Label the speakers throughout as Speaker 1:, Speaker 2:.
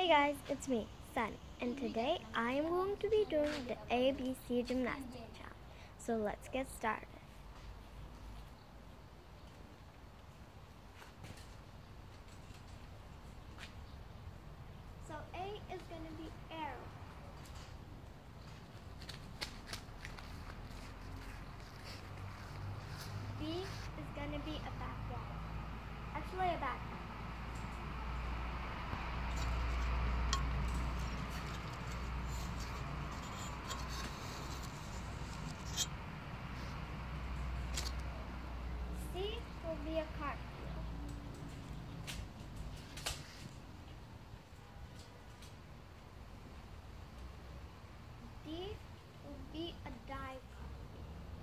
Speaker 1: Hey guys, it's me, Sun, and today I am going to be doing the ABC gymnastics challenge. So let's get started. So A is going to be arrow. B is going to be a back wall. Actually a back wall. C will be a cartwheel. D will be a dive cartwheel.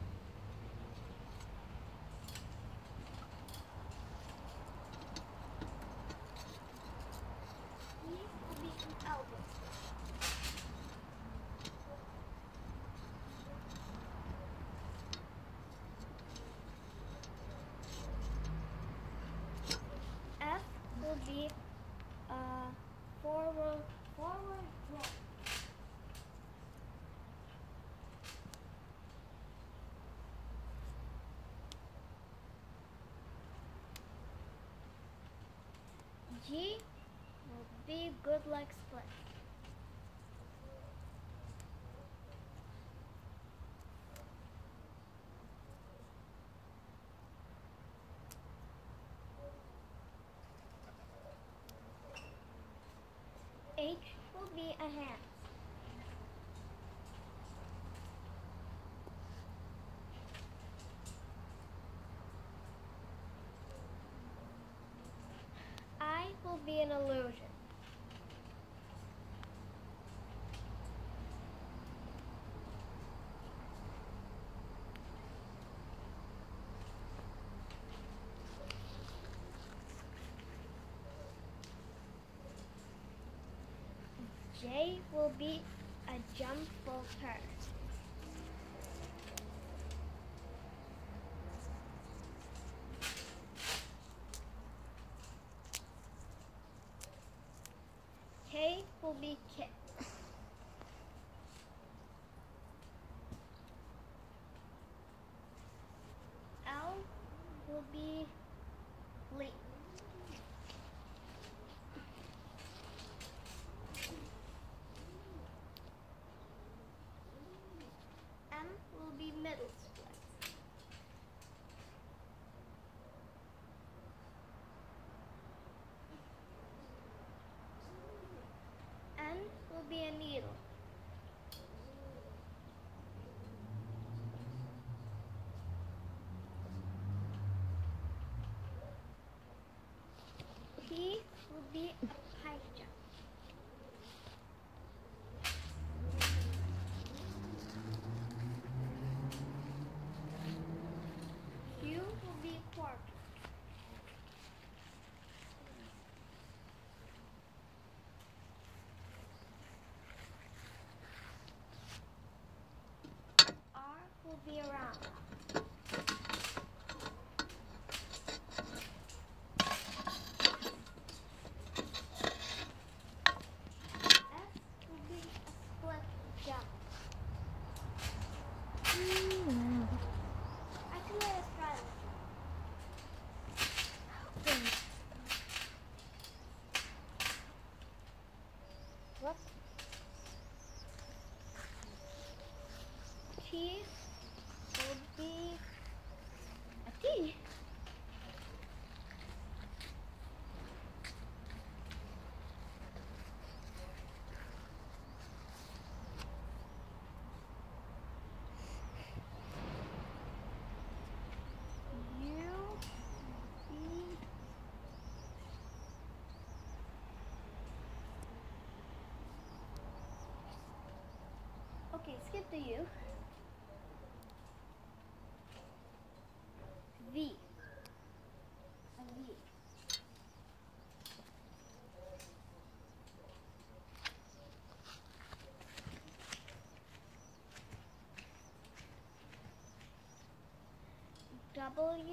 Speaker 1: E will be an elbow split. F will be a forward roll. G will be good leg split. H will be a hand. I will be an illusion. J will be a jump full turn. K will be kick. L will be leap. M will be middle split. N will be a needle. P will be a high jump. Q will be quarter. R will be a round. S will be a split jump. Actually, let's try this. Whoops. T will be a T. U, V. Okay, skip the U. V. A V. W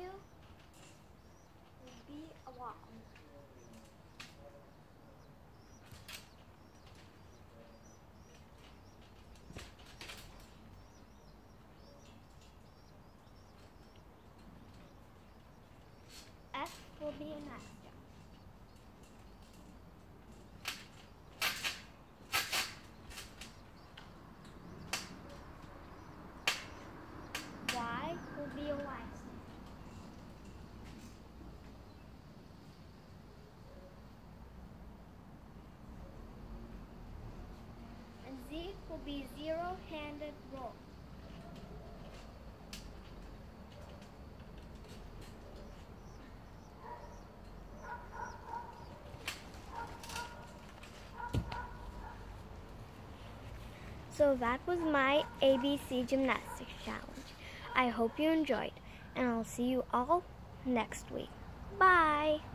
Speaker 1: will be a wall. be a nice jump. Y will be a Y stand. And Z will be zero-handed roll. So that was my ABC gymnastics challenge. I hope you enjoyed, and I'll see you all next week. Bye!